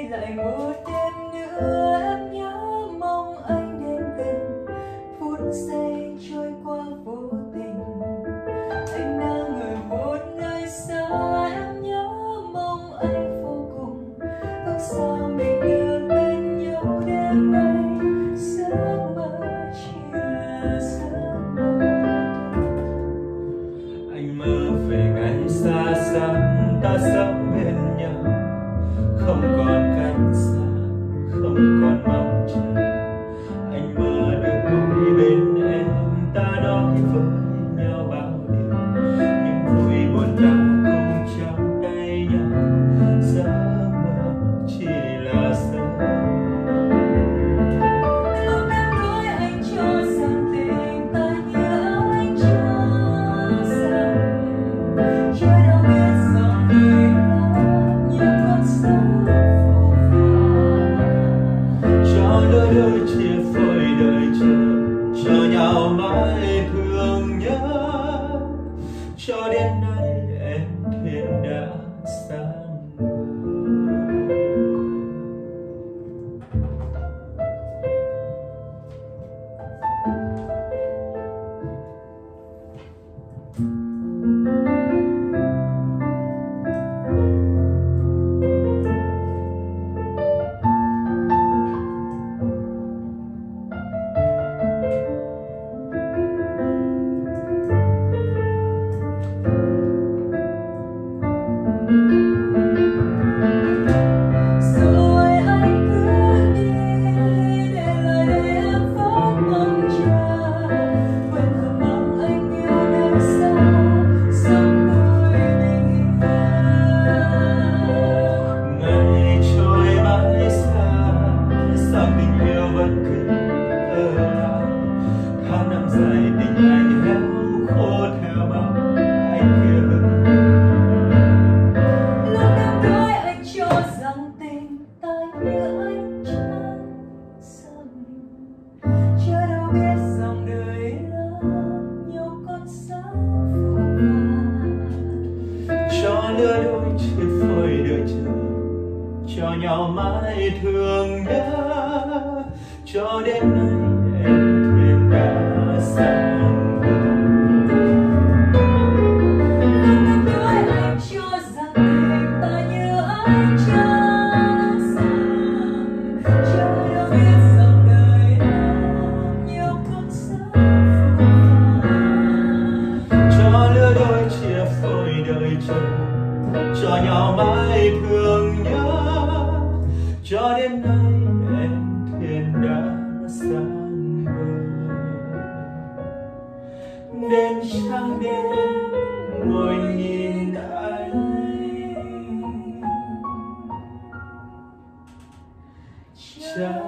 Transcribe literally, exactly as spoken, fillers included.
lại một đêm nữa em nhớ mong anh đến gần, phút giây trôi qua vô tình. Anh đang ở một nơi xa, em nhớ mong anh vô cùng. Ước sao mình được bên nhau đêm nay, giấc mơ chỉ là giấc mơ. Anh mơ về ngày xa xăm ta sống bên nhau, không còn cách xa, không còn mong chờ. Anh mơ được ngồi bên em, ta nói với nhau bao điều, những vui buồn đau cùng trong tay nhau. Giấc mơ chỉ là giấc mơ. Lúc em nói anh cho rằng tình ta như anh cho rằng, chưa đâu biết rằng đời là những con sóng phù phàng. Cho đôi đôi chia phôi đời chờ, cho nhau mãi thương nhớ. Cho đến nay em thiên đã sang bờ. Rồi anh cứ đi, để lại đây em vẫn mong chờ. Quên thầm mong anh yêu nơi xa, sống vui bình yên. Ngày trôi mãi xa, sao tình yêu vẫn cứ ở lại. Tháng năm dài tình anh héo khô theo bóng anh kia hững hờ. Lúc em nói anh cho rằng tình ta như anh chẳng rằng, chưa đâu biết rằng đời là nhiều con sóng phù phàng. Cho lứa đôi chia phôi đợi chờ, cho nhau mãi thương nhớ. Cho đến nay em thuyền đã sang bờ. Lúc em nói anh cho rằng tình ta như anh chẳng rằng, chưa đâu biết rằng đời là nhiều con sóng phù phàng. Cho lứa đôi chia phôi đời chờ, cho nhau mãi thương nhớ. Cho đến nay em thuyền đã sang bờ. Đêm trăng đêm ngồi nhìn anh, trái